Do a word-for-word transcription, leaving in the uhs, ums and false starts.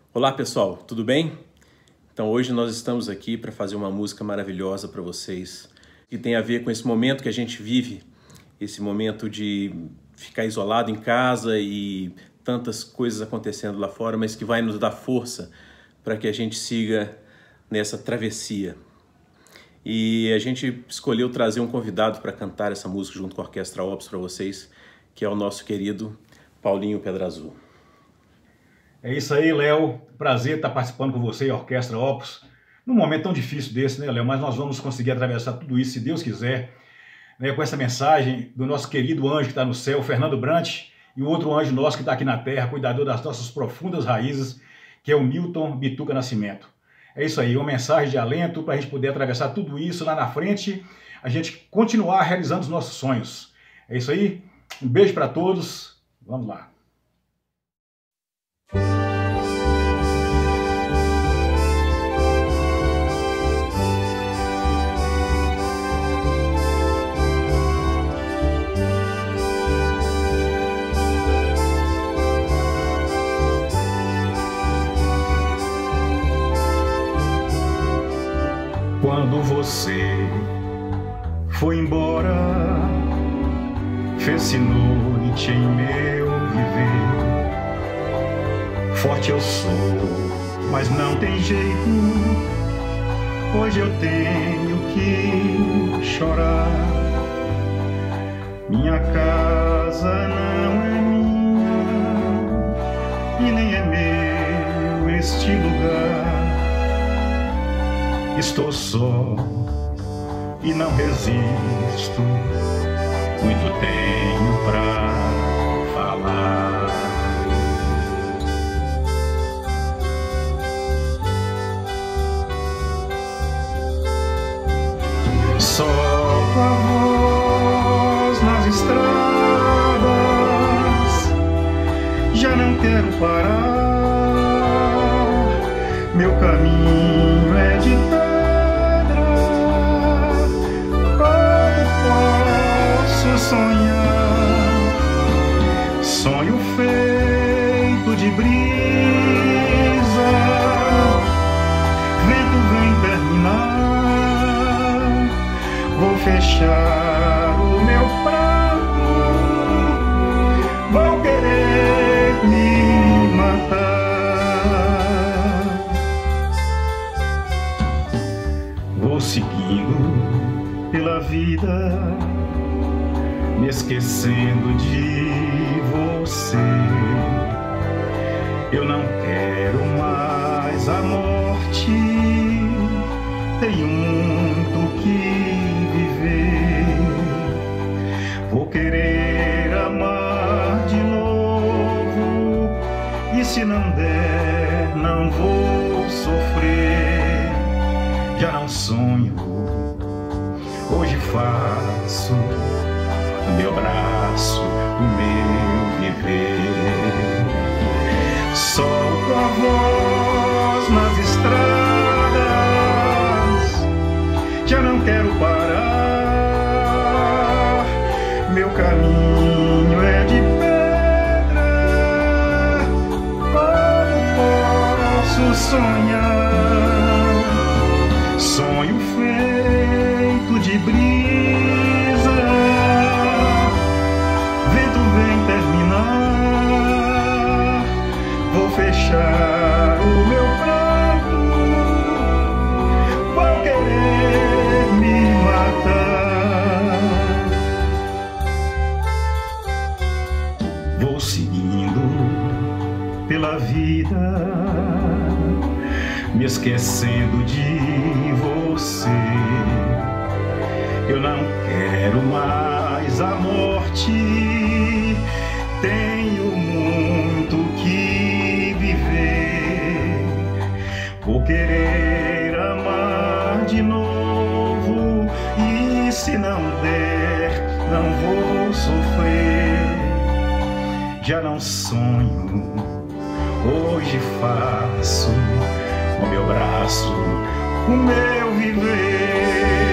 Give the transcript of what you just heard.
Olá pessoal, tudo bem? Então hoje nós estamos aqui para fazer uma música maravilhosa para vocês que tem a ver com esse momento que a gente vive, esse momento de ficar isolado em casa e tantas coisas acontecendo lá fora, mas que vai nos dar força para que a gente siga nessa travessia. E a gente escolheu trazer um convidado para cantar essa música junto com a Orquestra Opus para vocês, que é o nosso querido Paulinho Pedra Azul. É isso aí, Léo. Prazer estar participando com você e a Orquestra Opus. Num momento tão difícil desse, né, Léo? Mas nós vamos conseguir atravessar tudo isso, se Deus quiser, né, com essa mensagem do nosso querido anjo que está no céu, Fernando Brant, e o outro anjo nosso que está aqui na terra, cuidador das nossas profundas raízes, que é o Milton Bituca Nascimento. É isso aí, uma mensagem de alento para a gente poder atravessar tudo isso lá na frente, a gente continuar realizando os nossos sonhos. É isso aí, um beijo para todos, vamos lá. Quando você foi embora, fez-se noite em meu viver. Forte eu sou, mas não tem jeito. Hoje eu tenho que chorar. Minha casa não é minha e nem é meu este lugar. Estou só e não resisto, muito tenho pra falar. Solto a voz nas estradas, já não quero parar, meu caminho é de sonhar, sonho feito de brisa, vento vem terminar, vou fechar o meu pranto, vou querer me matar, vou seguindo pela vida, me esquecendo de você. Eu não quero mais a morte, tenho muito que viver. Vou querer amar de novo, e se não der, não vou sofrer. Já não sonho, hoje faço o meu braço, o meu viver. Solto a voz nas estradas, já não quero parar, meu caminho é de pedra, como posso sonhar? Sonho feito de brisa, vem terminar, vou fechar o meu pranto, vou querer me matar. Vou seguindo pela vida, me esquecendo de você. Eu não quero mais a morte, tenho muito que viver. Vou querer amar de novo, e se não der, não vou sofrer. Já não sonho, hoje faço o meu braço, o meu viver.